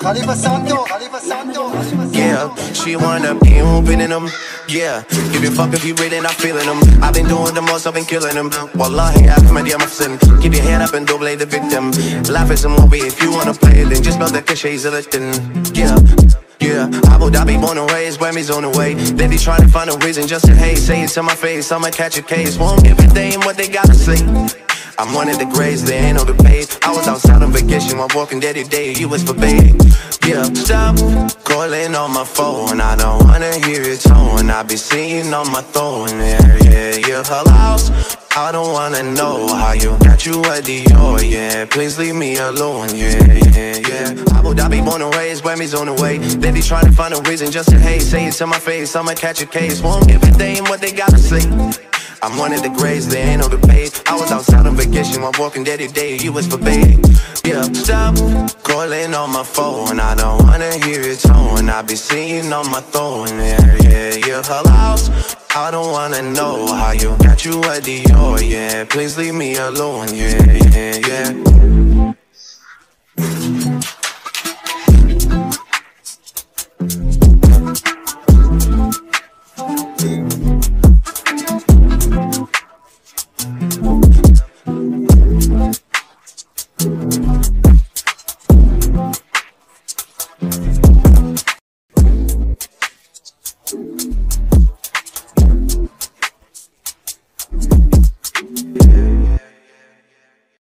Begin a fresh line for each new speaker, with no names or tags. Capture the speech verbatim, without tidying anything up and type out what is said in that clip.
Khalifa Santo, Khalifa Santo.
Yeah, she wanna be opening them. Yeah, give a fuck if you really not feeling them. I've been doing the most, I've been killing them. Wallahi, Ahmad, yeah, محسن. Keep your head up and don't play the victim. Life is a movie, if you wanna play it, then just spell the cliches a little. Yeah. Yeah, Abu Dhabi born and raised, Grammys on the way. They be trying to find a reason just to hate. Say it to my face, I'ma catch a case. Won't give a damn what they gotta say. I'm one of the greats, there ain't no debate. I was outside on vacation while walking daddy day, you was forbade. Yeah, stop calling on my phone, I don't wanna hear your tone. I be seeing on my throne, yeah, yeah, yeah. Her house, I don't wanna know how you got you a Dior, yeah. Please leave me alone, yeah, yeah, yeah. Abu Dhabi born and raised, Grammys on the way. They be trying to find a reason just to hate. Say it to my face, I'ma catch a case. Won't give a damn what they gotta say. I'm one of the greats, there ain't no debate. I was outside on vacation while walking daddy day, you was forbade. Yeah, stop calling on my phone, I don't wanna hear your tone. I be seeing on my throne, yeah, yeah, yeah. Her house, I don't wanna know how you got you a Dior, yeah. Please leave me alone, yeah, yeah, yeah.